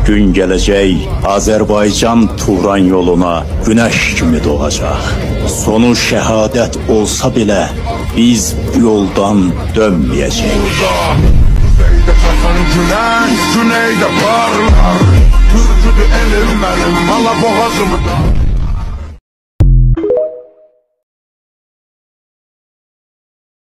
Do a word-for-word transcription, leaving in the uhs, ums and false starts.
Gün gelecek, Azerbaycan Turan yoluna güneş gibi doğacak. Sonu şehadet olsa bile biz bu yoldan dönmeyeceğiz. Kuzeyde çakan güneş, güneyde parlar. Türküdü elim benim, mala boğazımda.